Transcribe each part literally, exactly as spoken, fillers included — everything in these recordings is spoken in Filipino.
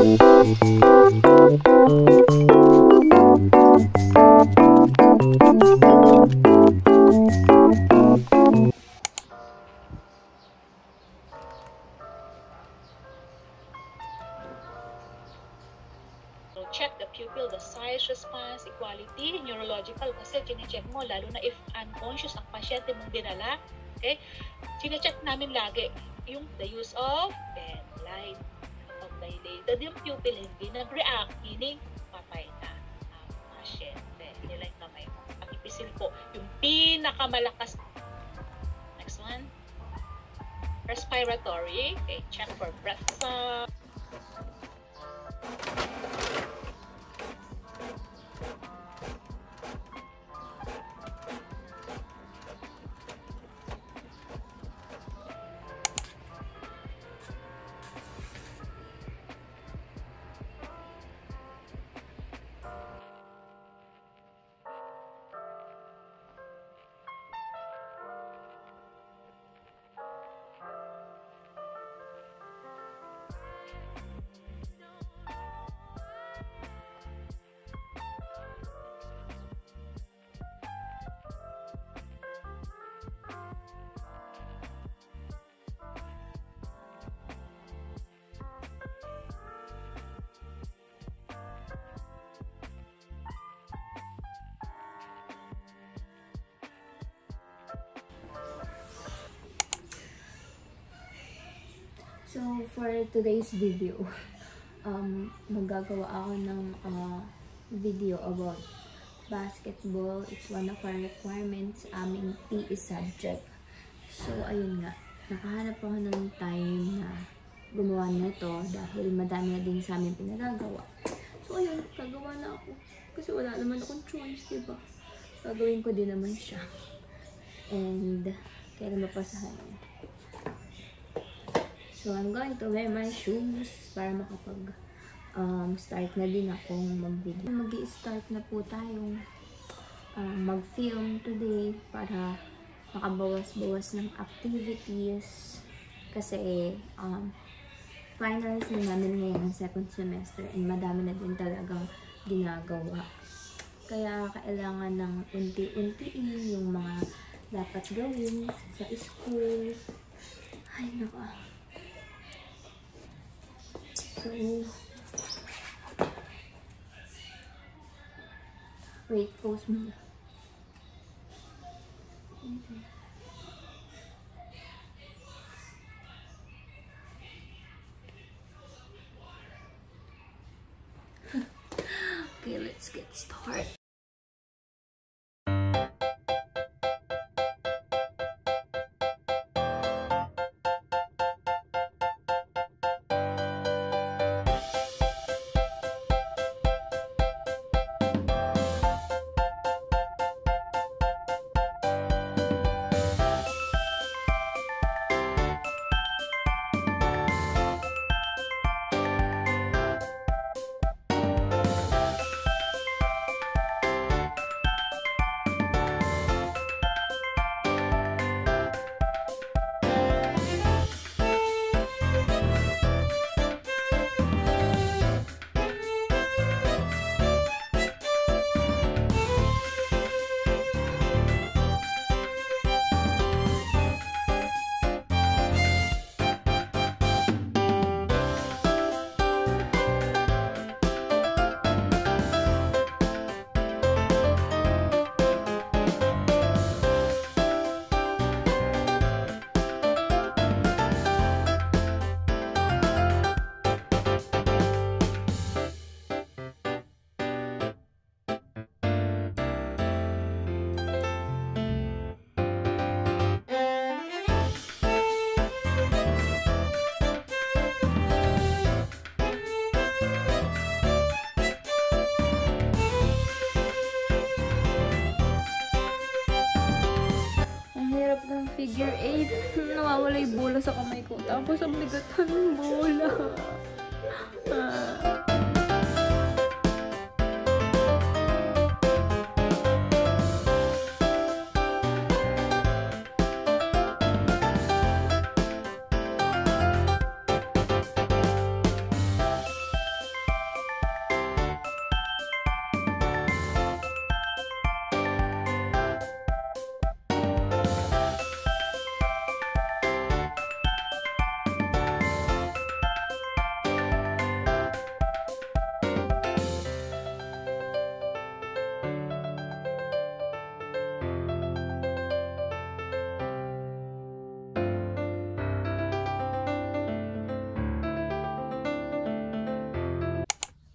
Check the pupil, the size, response, equality, neurological, kasi chine-check mo, lalo na if unconscious ang pasyente mong dinala, okay? Chine-check namin lagi yung the use of pen light. Kapag dilated yung pupil, hindi nag-react, meaning patay na ang pasyente. Nila yung kamay mo. Pakipisil po yung pinakamalakas. Next one. Respiratory. Okay, check for breath sound. So, for today's video, um, magagawa ako ng uh, video about basketball. It's one of our requirements, aming P E subject. So, ayun nga, nakahanap ako ng time na gumawa nito dahil madami na din sa amin pinagagawa. So, ayun, kagawa na ako. Kasi wala naman akong choice, diba? Gagawin ko din naman siya. And, kaya mapasahan niya. So, I'm going to wear my shoes para makapag um, start na din akong mag-video. Mag-i-start na po tayong um, mag-film today para makabawas-bawas ng activities. Kasi um, finals na namin ngayon ng second semester and madami na din talagang ginagawa. Kaya kailangan ng unti-untiin yung mga dapat gawin sa school. Ay, naka. So, wait, pause muna. Okay. Okay, let's get started. Figure eight. Nawawala yung bola sa kamay ko. Tapos ang bigatan ng bola. Ah.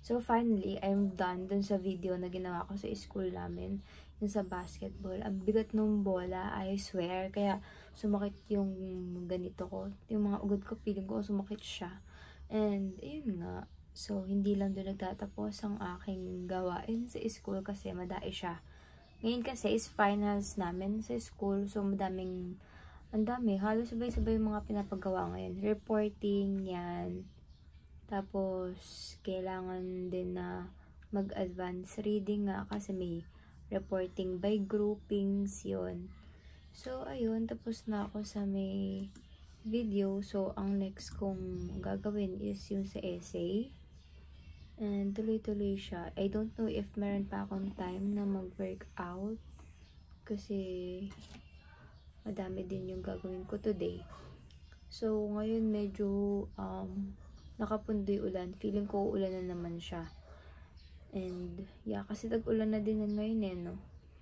So, finally, I'm done dun sa video na ginawa ko sa school namin. Yung sa basketball. Ang bigat nung bola, I swear. Kaya, sumakit yung ganito ko. Yung mga ugod ko, feeling ko sumakit siya. And, ayun nga. So, hindi lang doon nagtatapos ang aking gawain sa school kasi madai siya. Ngayon kasi is finals namin sa school. So, madaming, ang dami. Halos sabay-sabay yung mga pinapagawa ngayon. Reporting, yan. Tapos, kailangan din na mag-advance reading nga kasi may reporting by groupings, yun. So, ayun. Tapos na ako sa may video. So, ang next kong gagawin is yung sa essay. And, tuloy-tuloy siya. I don't know if meron pa akong time na mag-workout. Kasi, madami din yung gagawin ko today. So, ngayon medyo, um, nakapundoy ulan. Feeling ko ulan na naman siya. And, yeah, kasi tag-ulan na din ngayon eh, no?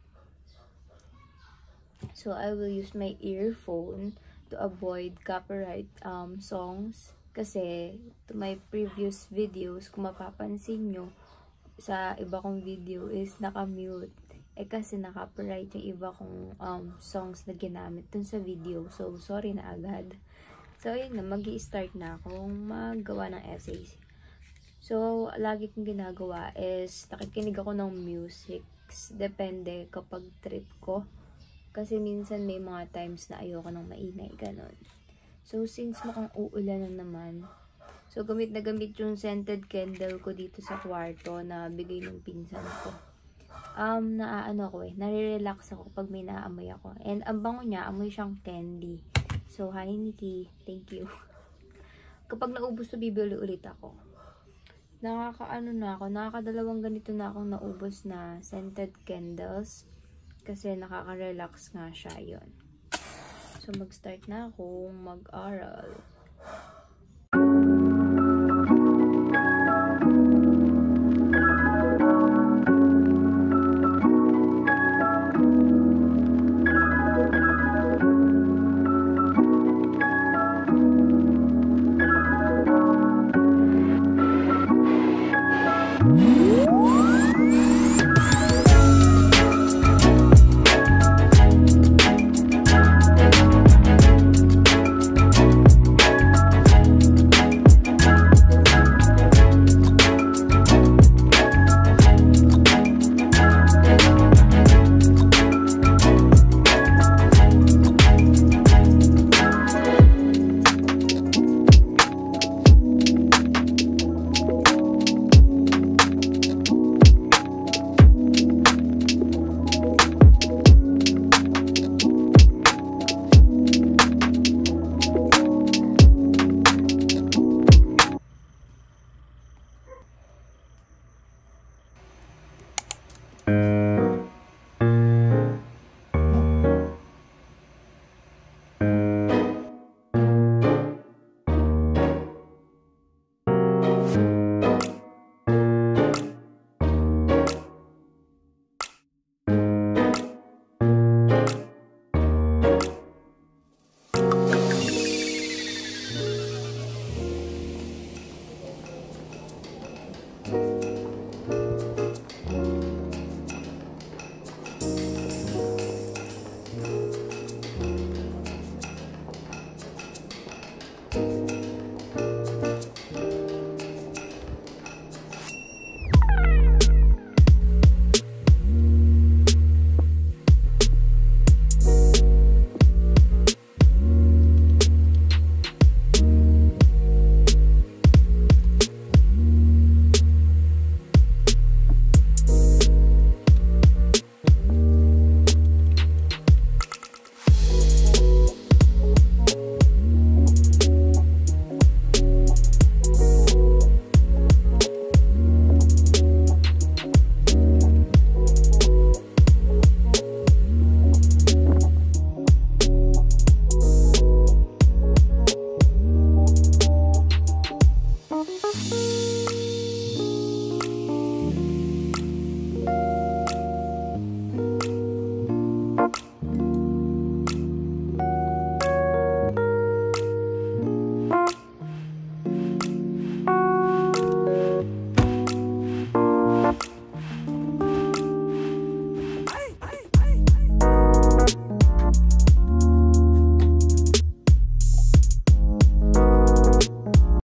So, I will use my earphone to avoid copyright um, songs. Kasi, to my previous videos, kung mapapansin nyo, sa iba kong video is naka-mute. Eh, kasi naka-copyright yung iba kong um, songs na ginamit dun sa video. So, sorry na agad. So, ayun na, mag-i-start na akong maggawa ng essays. So, lagi kong ginagawa is, nakikinig ako ng music. Depende kapag trip ko. Kasi minsan may mga times na ayoko ng maingay, ganun. So, since mukhang uulan na naman, so, gamit na gamit yung scented candle ko dito sa kwarto na bigay ng pinsan ko. Um, naaano ko eh, nare-relax ako pag may naamoy ako. And ang bango niya, amoy siyang candy. So, hi Nikki. Thank you. Kapag naubos to, bibili ulit ako. Nakakaano na ako. Nakakadalawang ganito na akong naubos na scented candles. Kasi nakaka-relax nga siya yun. So, mag-start na akong mag-aral.